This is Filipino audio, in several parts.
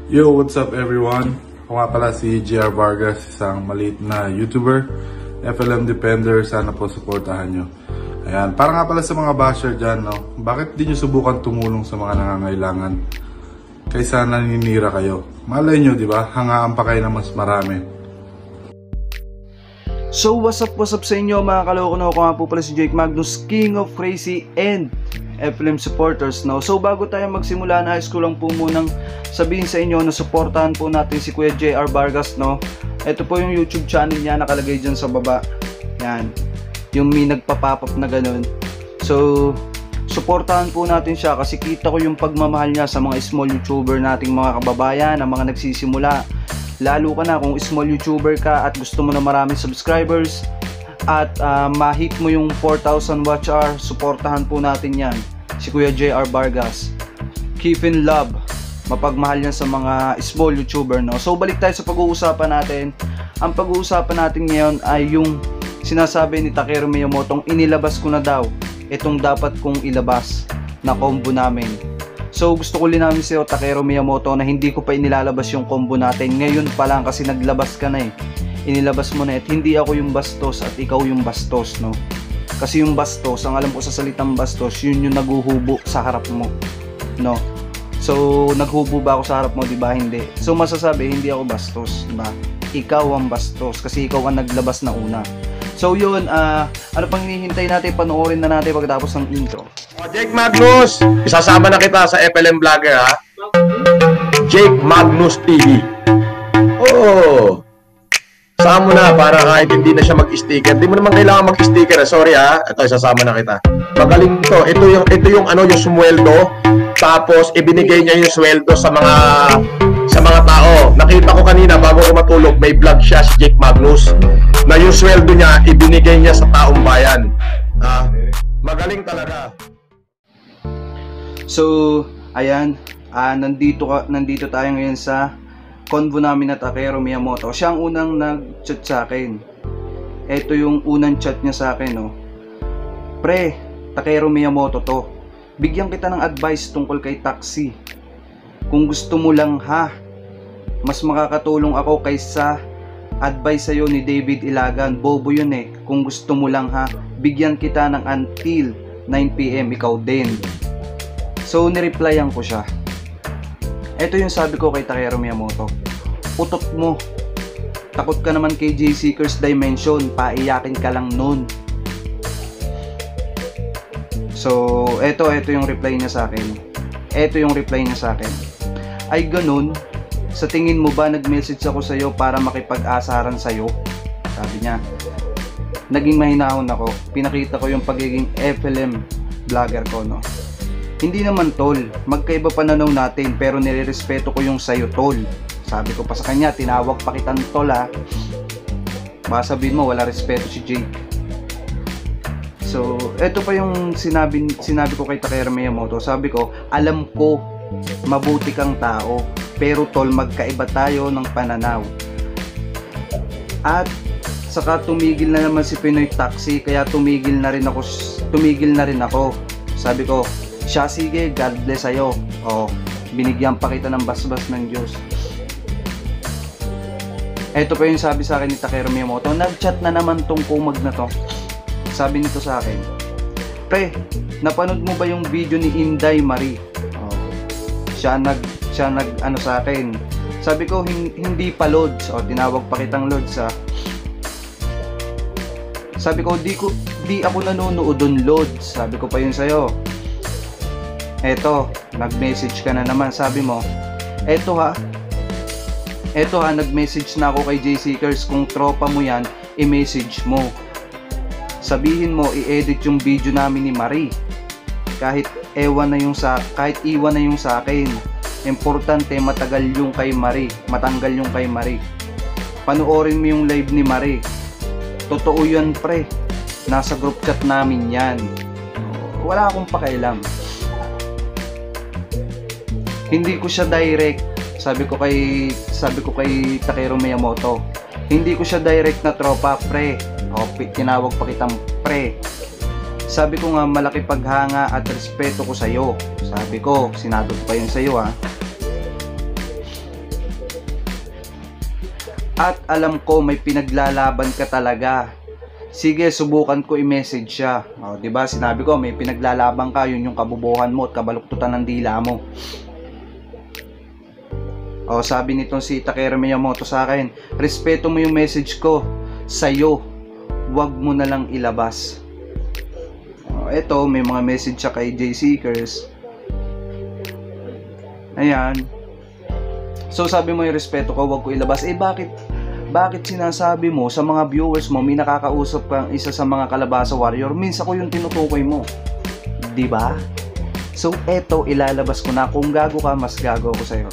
Yo, what's up everyone? Ako nga pala si JR Vargas, isang maliit na YouTuber, FLM Defender, sana po supportahan nyo. Ayan, para nga pala sa mga basher dyan, no? Bakit di nyo subukan tumulong sa mga nangangailangan? Kaysa naninira kayo. Malay nyo, di ba? Hangaan pa kayo ng mas marami. So what's up sa inyo mga kaloko, no? Ako nga po pala si Jake Magnus, King of Crazy and FLM supporters, no? So bago tayo magsimula, nais ko lang po munang sabihin sa inyo na suportahan po natin si Kuya JR Vargas, no? Ito po yung YouTube channel niya, nakalagay dyan sa baba. Yan, yung may nagpa-pop up na ganun. So suportahan po natin siya kasi kita ko yung pagmamahal niya sa mga small YouTuber nating mga kababayan, ang mga nagsisimula. Lalo ka na kung small YouTuber ka at gusto mo na maraming subscribers at ma-hit mo yung 4,000 watch hour, suportahan po natin yan, si Kuya JR Vargas. Keep in love, mapagmahal yan sa mga small YouTuber, no? So balik tayo sa pag-uusapan natin. Ang pag-uusapan natin ngayon ay yung sinasabi ni Takeru Miyamoto, inilabas ko na daw itong dapat kong ilabas na combo namin. So gusto ko linawin sa'yo, Takeru Miyamoto, na hindi ko pa inilalabas yung combo natin ngayon pa lang kasi naglabas ka na eh. Inilabas mo na at hindi ako yung bastos at ikaw yung bastos, no? Kasi yung bastos, ang alam ko sa salitang bastos, yun yung naghuhubo sa harap mo, no? So naghubo ba ako sa harap mo, di ba? Hindi. So masasabi, hindi ako bastos, di ba? Ikaw ang bastos kasi ikaw ang naglabas na una. So yun, ano pang hinihintay natin? Panoorin na natin pagkatapos ng intro. Jake Magnus, isasama na kita sa FLM Vlogger, ha? Jake Magnus TV. Oh, sama mo na para kahit hindi na siya mag-sticker. Hindi mo naman kailangan mag-sticker, sorry ha. Ito, isasama na kita. Magaling to. Ito yung ano, yung sweldo. Tapos ibinigay niya yung sweldo sa mga tao. Nakita ko kanina bago ko matulog, may vlog siya si Jake Magnus na yung sweldo niya ibinigay niya sa taong bayan. Magaling talaga. So, ayan, nandito tayo ngayon sa convo namin na Takeru Miyamoto. Siya ang unang nag-chat sa akin. Ito yung unang chat niya sa akin, no. Pre, Takeru Miyamoto to. Bigyan kita ng advice tungkol kay Taxi. Kung gusto mo lang ha, mas makakatulong ako kaysa advice sa'yo ni David Ilagan. Bobo yun eh. Kung gusto mo lang ha, bigyan kita ng until 9 PM, ikaw din. So nireplyan ko siya. Ito yung sabi ko kay Takeru Miyamoto. Utot mo. Takot ka naman kay J Seekers Dimension, paiyakin ka lang nun. So ito yung reply niya sa akin. Ay ganun, sa tingin mo ba nag-message ako sa'yo para makipag-asaran sa'yo? Sabi niya. Naging mahinahon ako. Pinakita ko yung pagiging FLM vlogger ko, no? Hindi naman tol, magkaiba pananaw natin pero nirerespeto ko yung sayo tol. Sabi ko pa sa kanya, tinawag pa kitang tol ha. Baka sabihin mo wala respeto si Jake. So eto pa yung sinabi ko kay Takeru Miyamoto. Sabi ko, alam ko mabuti kang tao pero tol, magkaiba tayo ng pananaw. At saka tumigil na naman si Pinoy Taxi, kaya tumigil na rin ako. Sabi ko, siya sige, God bless sa'yo. Oh, binigyan pa kita ng basbas ng Diyos. Ito pa yung sabi sa akin ni Takeru Miyamoto. Nag-chat na naman tong kumag na to. Sabi nito sa akin, pre, napanood mo ba yung video ni Inday Marie? Oh, siya nag ano sa akin. Sabi ko, hindi pa Lods. Oh, tinawag pa kitang Lods ha. Sabi ko, di ako nanonood dun Lods. Sabi ko pa yun sa'yo. Eto, nag-message ka na naman. Sabi mo, eto ha, nag-message na ako kay J Seekers. Kung tropa mo yan, i-message mo. Sabihin mo, i-edit yung video namin ni Marie. Kahit iwan na yung sa akin. Importante matanggal yung kay Marie. Panoorin mo yung live ni Marie. Totoo yan pre. Nasa group chat namin yan. Wala akong pakialam. Hindi ko siya direct. Sabi ko kay Takeru Miyamoto. Hindi ko siya direct na tropa, pre. O, tinawag pa kitang pre. Sabi ko nga, malaki paghanga at respeto ko sa'yo. Sabi ko, sinabi ko pa yun sa'yo ha. At alam ko may pinaglalaban ka talaga. Sige, subukan ko i-message siya. O, diba? Sinabi ko, may pinaglalaban ka, yun yung kabubuhan mo at kabaluktutan ng dila mo. O, sabi nitong si Takeru Miyamoto sa akin, respeto mo yung message ko sa'yo, wag mo na lang ilabas. O, eto, may mga message siya kay J-Seekers. Ayan. So, sabi mo yung respeto ko, wag ko ilabas. Eh, bakit sinasabi mo sa mga viewers mo, may nakakausap kang isa sa mga Kalabasa Warrior, minsan ko yung tinutukoy mo, diba? So eto, ilalabas ko na. Kung gago ka, mas gago ako sa'yo.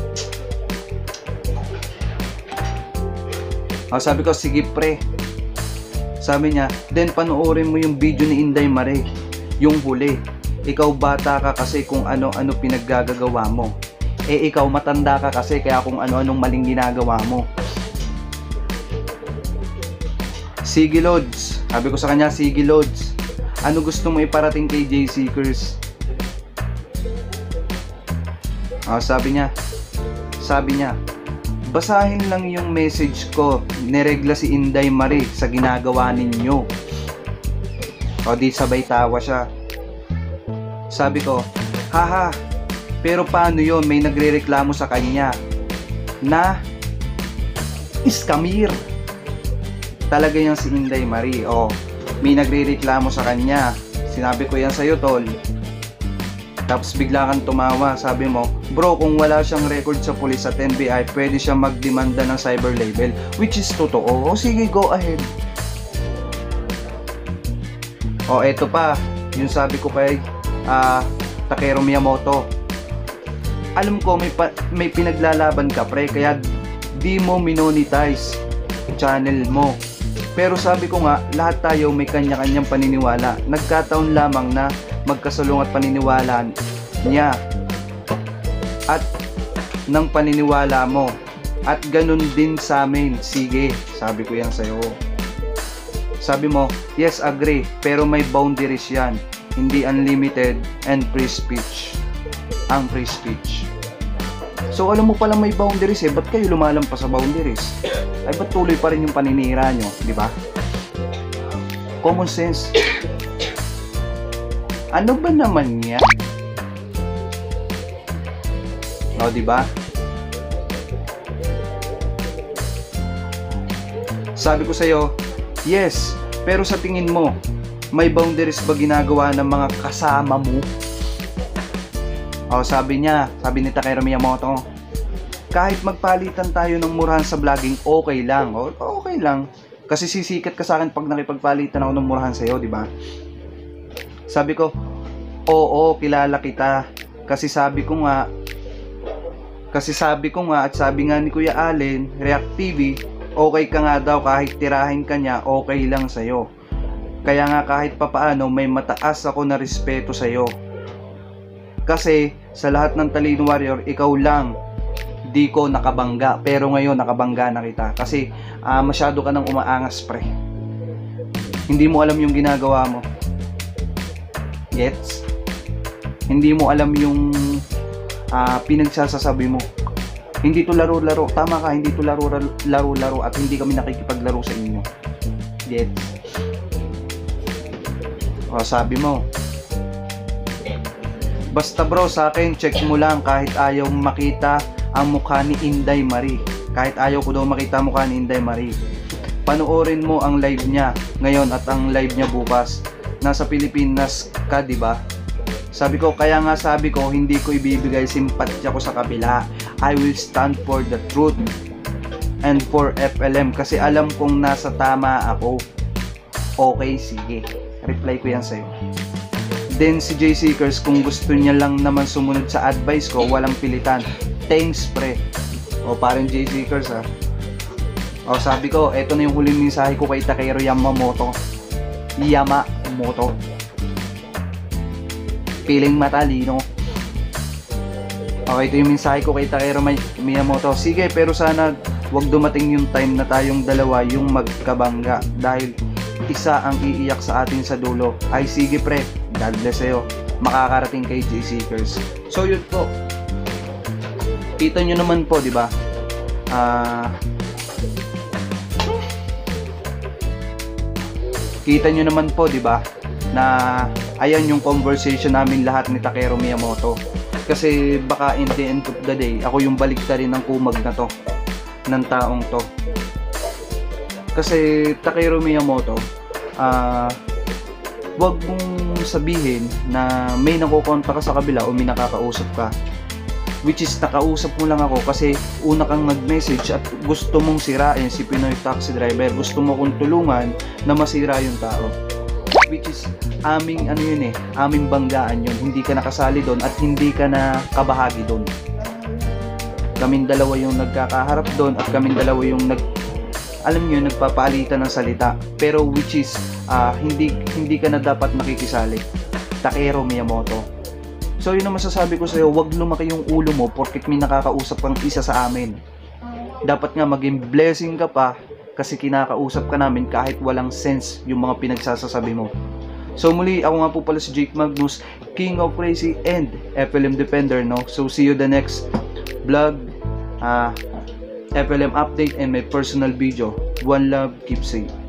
Sabi ko, sige pre. Sabi niya, then panoorin mo yung video ni Inday Mare, yung huli. Ikaw bata ka kasi kung ano-ano pinaggagawa mo. Eh ikaw matanda ka kasi kaya kung ano-anong maling ginagawa mo. Sige Lods, sabi ko sa kanya, sige Lods, ano gusto mo iparating kay J-Seekers? Sabi niya, basahin lang yung message ko, niregla si Inday Mare sa ginagawa ninyo. O di sabay tawa siya. Sabi ko, haha, pero paano yun, may nagrereklamo sa kanya na iskamir. Talaga yan si Inday Mare. O, may nagrereklamo sa kanya. Sinabi ko yan sa'yo, tol. Tapos bigla kang tumawa. Sabi mo, bro, kung wala siyang record sa police at NBI, pwede siya magdemanda ng cyber label. Which is totoo. O sige, go ahead. O, eto pa. Yung sabi ko kay Takeru Miyamoto. Alam ko may pinaglalaban ka, pre, kaya di mo minonetize channel mo. Pero sabi ko nga, lahat tayo may kanya-kanyang paniniwala. Nagkataon lamang na magkasalungat paniniwala niya at ng paniniwala mo. At ganun din sa amin. Sige, sabi ko yan sa'yo. Sabi mo, yes, agree, pero may boundaries yan. Hindi unlimited and free speech. Ang free speech. So alam mo pala may boundaries eh, ba't kayo lumalampas sa boundaries? Ay ba't tuloy pa rin yung paninira nyo, di ba? Common sense. Ano ba naman yan? O, di ba? Sabi ko sa'yo, yes, pero sa tingin mo, may boundaries ba ginagawa ng mga kasama mo? O, sabi ni Takeru Miyamoto, kahit magpalitan tayo ng murahan sa vlogging, okay lang. O, okay lang. Kasi sisikat ka sa akin pag nakipagpalitan ako ng murahan sa'yo, di ba? Sabi ko, oo, kilala kita. Kasi sabi ko nga at sabi nga ni Kuya Allen, React TV, okay ka nga daw kahit tirahin ka niya, okay lang sa'yo. Kaya nga kahit papaano, may mataas ako na respeto sa'yo. Kasi sa lahat ng Talino Warrior, ikaw lang di ko nakabangga. Pero ngayon nakabangga na kita. Kasi masyado ka nang umaangas, pre. Hindi mo alam yung ginagawa mo. Gets? Hindi mo alam yung pinagsasasabi mo. Hindi to laro-laro. Tama ka, hindi to laro-laro at hindi kami nakikipaglaro sa inyo. Gets? O, sabi mo, basta bro, sa akin, check mo lang kahit ayaw makita ang mukha ni Inday Mare. Kahit ayaw ko daw makita ang mukha ni Inday Mare. Panoorin mo ang live niya ngayon at ang live niya bukas. Nasa Pilipinas ka, di ba? Sabi ko, kaya nga sabi ko, hindi ko ibibigay simpatya ko sa kabila. I will stand for the truth and for FLM kasi alam kong nasa tama ako. Okay, sige. Reply ko yan sa'yo. Then si J-Seekers, kung gusto niya lang naman sumunod sa advice ko, walang pilitan. Thanks, pre. O, parang J-Seekers, ha. O, sabi ko, eto na yung huling mensahe ko kay Takeru Yamamoto. Feeling matalino. Okay, ito yung mensahe ko kay Takeru Miyamoto. Sige, pero sana wag dumating yung time na tayong dalawa yung magkabangga dahil isa ang iiyak sa atin sa dulo. Ay sige pre, God bless sa'yo. Makakarating kay J-Seekers. So yun po. Kita nyo naman po, di ba? Kita nyo naman po, di ba, na ayan yung conversation namin lahat ni Takeru Miyamoto. Kasi baka in the end of the day, ako yung baliktarin ng kumag na to, ng taong to. Kasi Takeru Miyamoto, wag mong sabihin na may nakukonta ka sa kabila o may nakakausap ka. Which is, nakausap mo lang ako kasi una kang nag-message at gusto mong sirain si Pinoy Taxi Driver. Gusto mo kong tulungan na masira yung tao. Which is, aming aming banggaan yun. Hindi ka nakasali doon at hindi ka na kabahagi doon. Kaming dalawa yung nagkakaharap doon at kaming dalawa yung nagpapaalitan ng salita. Pero which is, hindi ka na dapat makikisali. Takeru Miyamoto. So yun ang masasabi ko sa'yo, wag lumaki yung ulo mo porket may nakakausap kang isa sa amin. Dapat nga maging blessing ka pa kasi kinakausap ka namin kahit walang sense yung mga pinagsasasabi mo. So muli, ako nga po pala si Jake Magnus, King of Crazy and FLM Defender, no? So see you the next vlog, FLM update and my personal video. One love, keep safe.